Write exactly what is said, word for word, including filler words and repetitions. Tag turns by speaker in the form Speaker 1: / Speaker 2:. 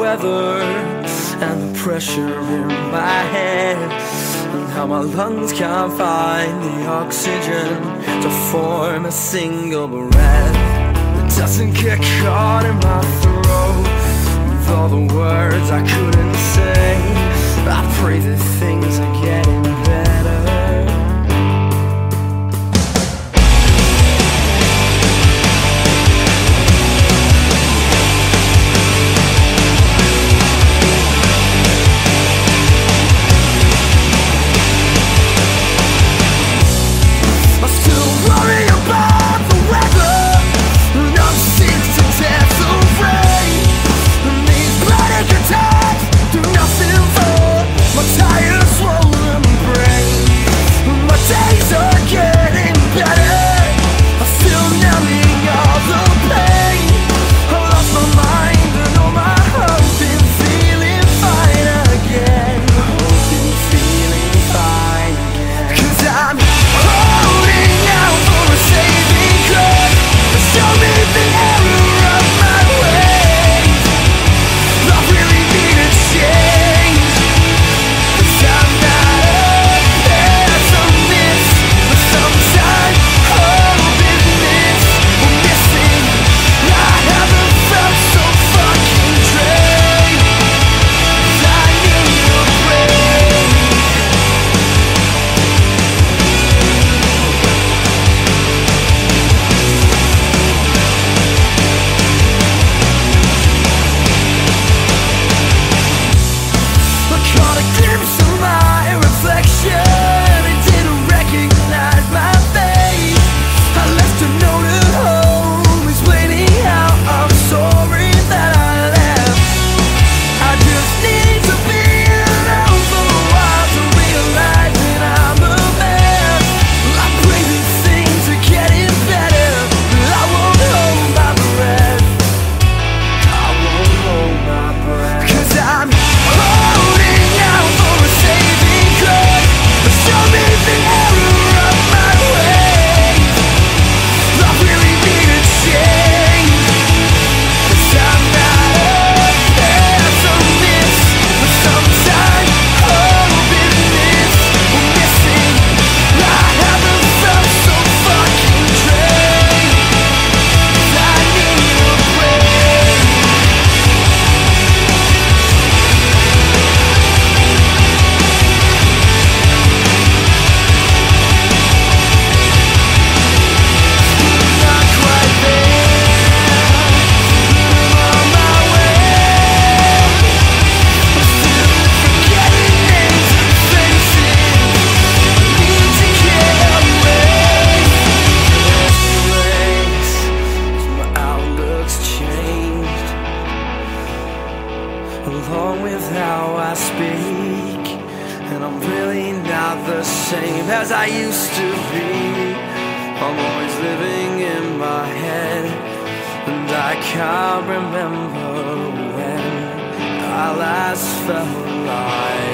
Speaker 1: weather and the pressure in my head, and how my lungs can't find the oxygen to form a single breath. It doesn't get caught in my throat with all the words I couldn't say. I pray that things are getting better. Along with how I speak, and I'm really not the same as I used to be. I'm always living in my head, and I can't remember when I last felt alive.